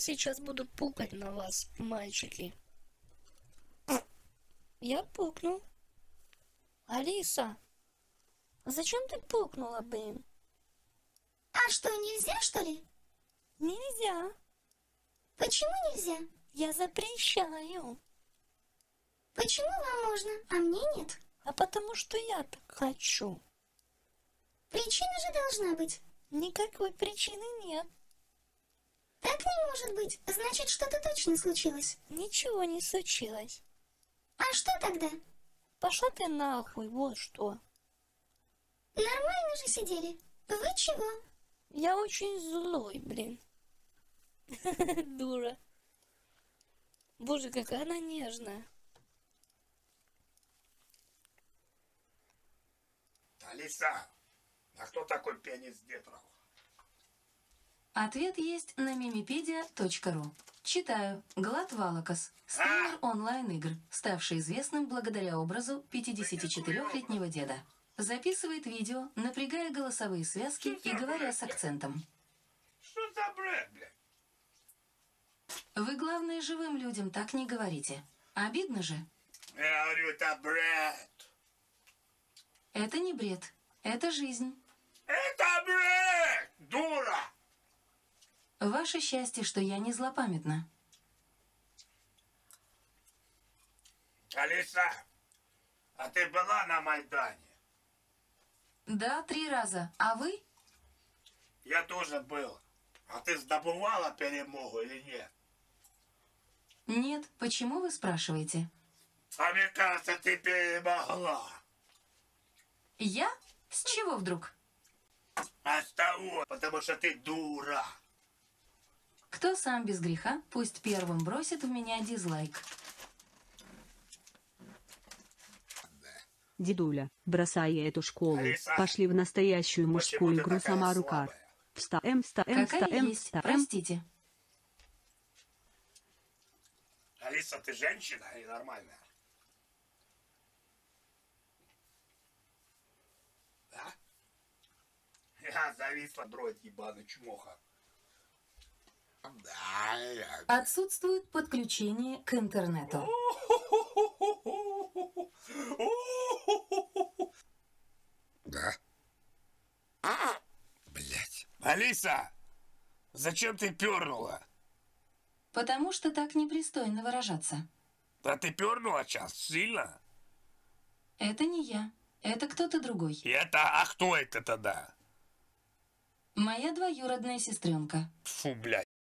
сейчас буду пукать на вас, мальчики. Я пукнул. Алиса, зачем ты пукнула, блин? А что, нельзя, что ли? Нельзя. Почему нельзя? Я запрещаю. Почему вам можно, а мне нет? А потому что я так хочу. Причина же должна быть. Никакой причины нет. Так не может быть. Значит, что-то точно случилось. Ничего не случилось. А что тогда? Пошла ты нахуй, вот что. Нормально же сидели. Вы чего? Я очень злой, блин. Дура. Боже, какая она нежная. Алиса, а кто такой пианист Ветров? Ответ есть на mimipedia.ru. Читаю. Глад Валакас, стример онлайн-игр, ставший известным благодаря образу 54-летнего деда. Записывает видео, напрягая голосовые связки и говоря с акцентом. Что за бред, блядь? Вы, главное, живым людям так не говорите. Обидно же. Я говорю, это бред. Это не бред. Это жизнь. Это бред, дура! Ваше счастье, что я не злопамятна. Алиса, а ты была на Майдане? Да, 3 раза. А вы? Я тоже был. А ты сдобывала перемогу или нет? Нет. Почему вы спрашиваете? А мне кажется, ты перемогла. Я? С чего вдруг? А с того, потому что ты дура. Кто сам без греха, пусть первым бросит в меня дизлайк. Дедуля, бросай эту школу. Алиса, Пошли в настоящую мужскую ты игру такая сама рука. слабая? Встаем, Какая есть, простите. Алиса, ты женщина или нормальная? Да? Я зависла, дроть ебаный чмоха. Отсутствует подключение к интернету. Да. Блять. Алиса, зачем ты пернула? Потому что так непристойно выражаться. Да ты пернула сейчас сильно? Это не я. Это кто-то другой. И это, а кто это тогда? Моя двоюродная сестренка. Фу, блядь.